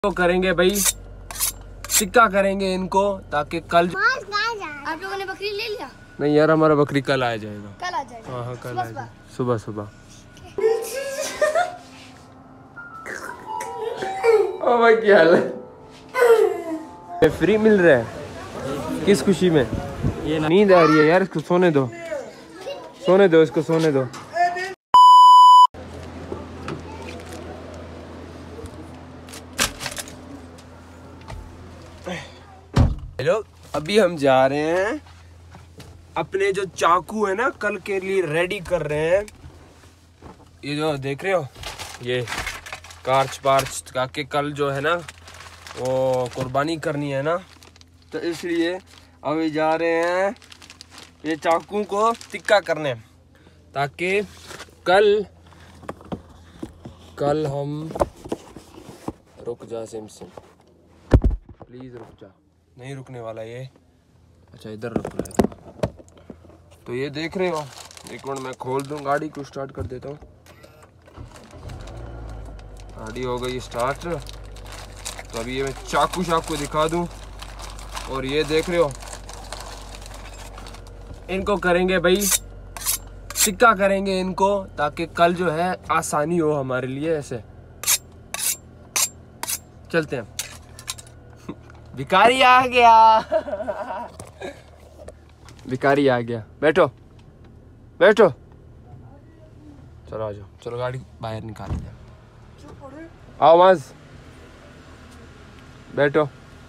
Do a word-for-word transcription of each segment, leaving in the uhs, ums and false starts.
तो करेंगे भाई, टिक्का करेंगे इनको ताकि कल। आप लोगों ने बकरी ले लिया? नहीं यार, हमारा बकरी कल आ जाएगा। कल आ जाएगा? हाँ हाँ कल आ जाएगा, सुबह सुबह। ओ भाई क्या हाल है? फ्री मिल रहा है, किस खुशी में? ये नींद आ रही है यार, इसको सोने दो, सोने दो, इसको सोने दो। हेलो, अभी हम जा रहे हैं अपने जो चाकू है ना कल के लिए रेडी कर रहे हैं। ये जो देख रहे हो, ये कार्च पार्च काके कल जो है ना वो कुर्बानी करनी है ना, तो इसलिए अभी जा रहे हैं ये चाकू को टिक्का करने, ताकि कल कल हम रुक जा सिम सिम प्लीज रुक जा। नहीं रुकने वाला ये, अच्छा इधर रुक रहा है। तो ये देख रहे हो, एक मिनट मैं खोल दूं, गाड़ी को स्टार्ट कर देता हूँ। गाड़ी हो गई स्टार्ट। तो अभी ये मैं चाकू चाकू दिखा दूं, और ये देख रहे हो इनको करेंगे भाई, टिक्का करेंगे इनको ताकि कल जो है आसानी हो हमारे लिए। ऐसे चलते हैं। भिखारी आ गया। भिखारी आ गया, बैठो बैठो, चलो आ जाओ, चलो गाड़ी बाहर निकाल दिया। आओ मज, बैठो।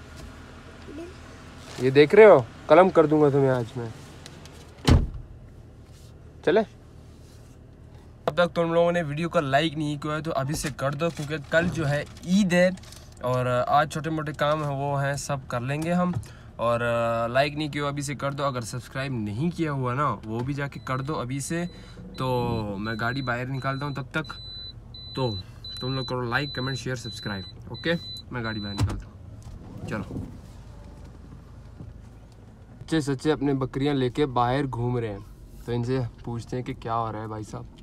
ये देख रहे हो, कलम कर दूंगा तुम्हें आज मैं। चले। अब तक तुम लोगों ने वीडियो को लाइक नहीं किया है तो अभी से कर दो, क्योंकि कल जो है ईद है और आज छोटे मोटे काम है वो हैं सब कर लेंगे हम। और लाइक नहीं किया अभी से कर दो, अगर सब्सक्राइब नहीं किया हुआ ना वो भी जाके कर दो अभी से। तो मैं गाड़ी बाहर निकालता हूँ तब तक, तो तुम लोग करो like comment share subscribe. Okay, मैं गाड़ी बाहर निकालता हूँ। चलो। सच्चे सच्चे अपने बकरियाँ लेके बाहर घूम रहे हैं, तो इनसे पूछते हैं कि क्या हो रहा है भाई साहब,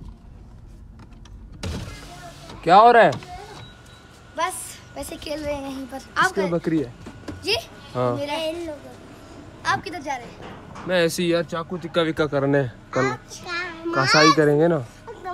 क्या हो रहा है? बस वैसे खेल रहे हैं यहीं पर। आप क्या बकरी है जी? हाँ। मेरा इन लोगों। आप किधर जा रहे हैं? मैं ऐसे ही यार चाकू टिक्का विक्का करने, कल कसाई करेंगे ना।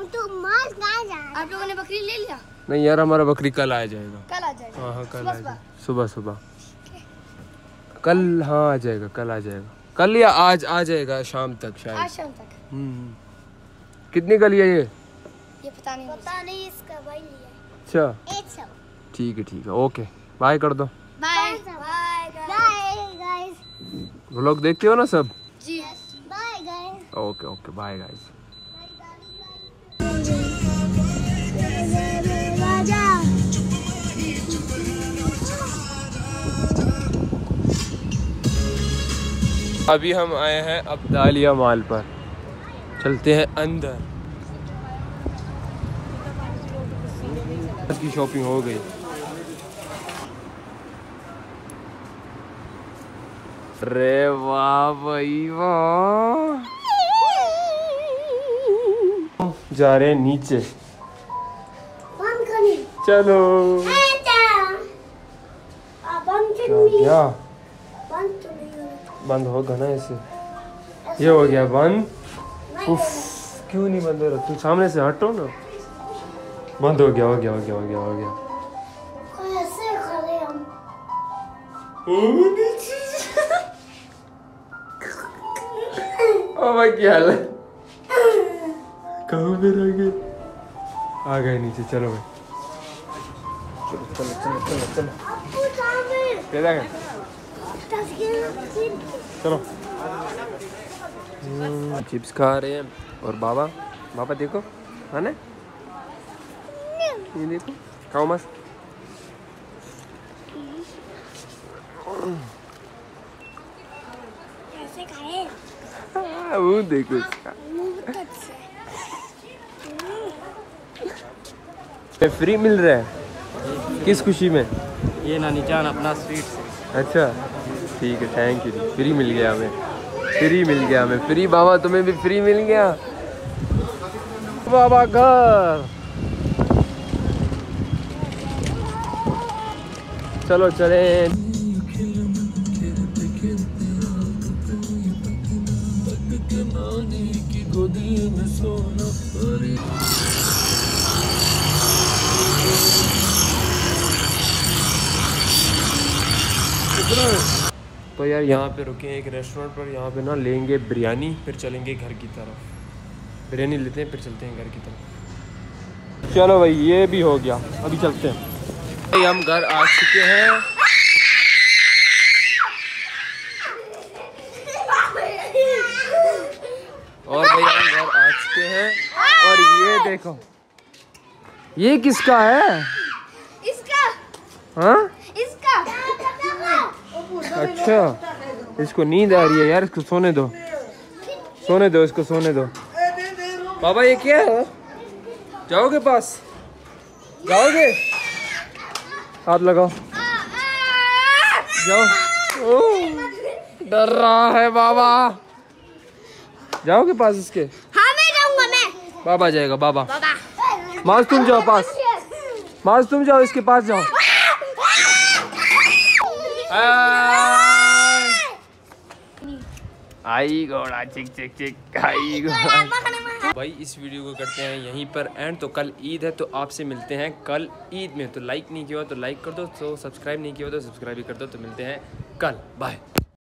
आप लोगों ने बकरी ले लिया? नहीं यार, हमारा बकरी कल आ जाएगा। कल आ जाएगा? हाँ हाँ कल आ जाएगा, सुबह सुबह कल। हाँ आ जाएगा, कल आ जाएगा, कल या आज आ जाएगा शाम तक शायद। आज शाम तक। हम्म। कितनी कल है ये? ये पता नहीं, पता नहीं इसका भाई लिया। अच्छा एक सौ। ठीक है ठीक है, ओके बाय कर दो। Bye bye guys. व्लॉग देखते हो ना सब? जी। Bye guys. Okay okay bye guys. अभी हम आए हैं अब्दालिया मॉल पर, चलते हैं अंदर। आज की शॉपिंग हो गई। अरे वाह भाई वाह, जा रहे हैं नीचे। चलो क्या बंद होगा ना ऐसे? ये हो गया बंद। उफ, क्यों नहीं बंद हो रहा? तू सामने से हटो ना। बंद हो गया हो गया हो गया हो गया हो गया। ओ भाई क्या हाल है? कहाँ पे रह गए? आ गए नीचे। चलो भाई, चलो चलो चलो चलो चलो क्या गए? चलो। चिप्स खा रहे हैं और बाबा बाबा देखो है, ये देखो, खाओ मस्त। कैसे खाए? हाँ, वो देखो इसका। फ्री मिल रहा है, किस खुशी में? ये नानी जान अपना स्वीट। अच्छा ठीक है, थैंक यू। फ्री मिल गया हमें, फ्री मिल गया हमें फ्री। बाबा तुम्हें भी फ्री मिल गया। बाबा घर चलो चले। तो यार यहाँ पे रुके हैं एक रेस्टोरेंट पर, यहाँ पे ना लेंगे बिरयानी, फिर चलेंगे घर की तरफ। बिरयानी लेते हैं फिर चलते हैं घर की तरफ। चलो भाई ये भी हो गया, अभी चलते हैं। भाई हम घर आ चुके हैं। और भाई हम घर आ चुके हैं और ये देखो, ये किसका है? इसका। हाँ इसका। अच्छा, इसको नींद आ रही है यार, इसको सोने दो, सोने दो, इसको सोने दो। बाबा ये क्या है? जाओगे पास, जाओगे? हाथ लगाओ, जाओ। ओह, डर रहा है बाबा। जाओगे पास इसके? हाँ मैं जाऊंगा मैं। बाबा जाएगा, बाबा। बाबा। माज तुम जाओ पास, माज तुम जाओ इसके पास जाओ। आई घोड़ा चिक चिक चिक, आई घोड़ा। भाई इस वीडियो को करते हैं यहीं पर एंड। तो कल ईद है तो आपसे मिलते हैं कल ईद में। तो लाइक नहीं किया हो तो लाइक कर दो, तो सब्सक्राइब नहीं किया हो तो सब्सक्राइब भी कर दो। तो मिलते हैं कल, बाय।